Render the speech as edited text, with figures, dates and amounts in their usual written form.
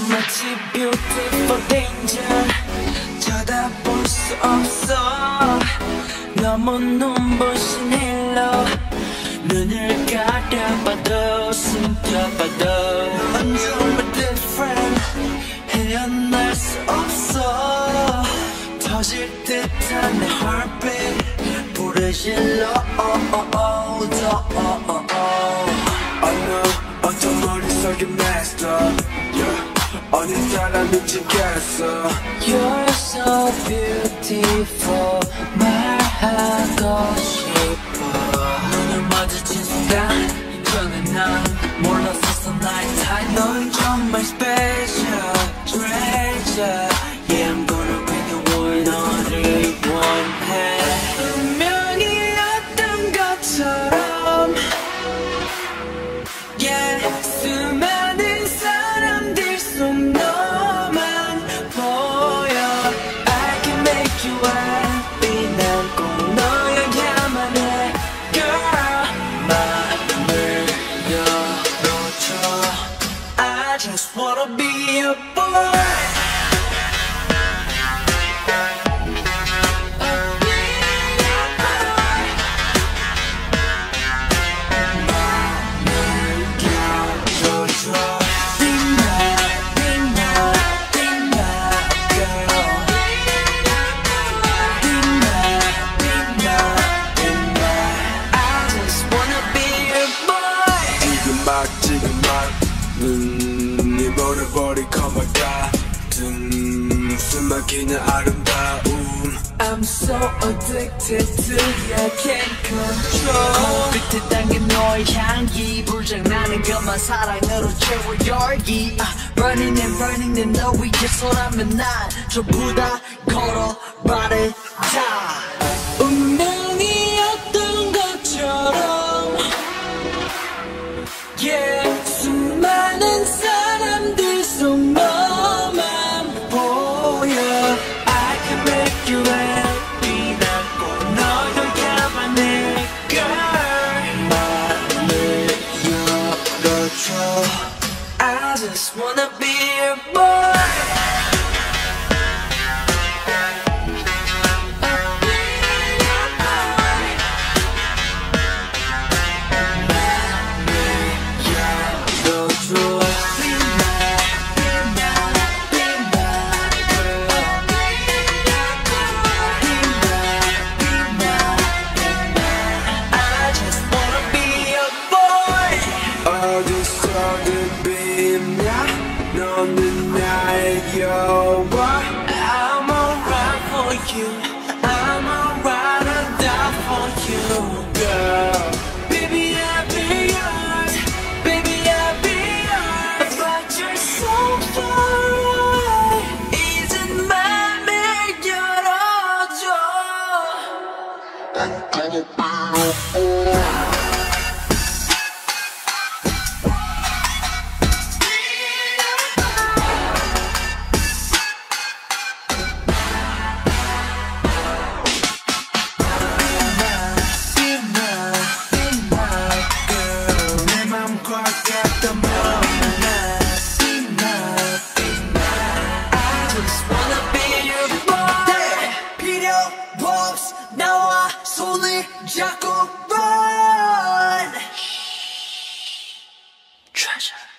마치 beautiful danger 쳐다볼 수 없어 너무 눈부신 힐러 눈을 가려봐도 숨겨봐도 넌 좀 different 헤어날 수 없어 터질 듯한 내 heartbeat 불을 질러 I know 어떤 머릿속에 messed up yeah. 어느 사람 미치겠어 You're so beautiful 말하고 싶어 눈을 마주친 순간 이전에 난 몰랐었어 나의 타입 넌 정말 special treasure Yeah I'm gonna be the one 너를 원해 운명이었던 것처럼 Yeah 수많은 사람들 속 너만 보여 I can make you happy 난 꼭 너여야만 해 Girl 마음을 열어줘 I just wanna be a boy 지금 막 눈이 멀어버릴 것 같은 숨막히는 아름다움 I'm so addicted to you, I can't control 끝에 당긴 너의 향기 불장나는 것만 사랑으로 채워 열기 Burning and burning 내 너 위에서라면 난 전부 다 걸어 말을 다 운명이었던 것처럼 Yeah 수많은 사람들 속 너만 보여 I can make you happy 난 꼭 너여야만 해 Girl 마음을 열어줘 I just wanna be a boy 어디서든 빛나 너는 나의 여와 I'm alright for you I'm alright and die for you girl Baby I'll be yours Baby I'll be yours But you're so far away 이젠 맘을 열어줘 I'm gonna be your boy 나와 손을 잡고 run Treasure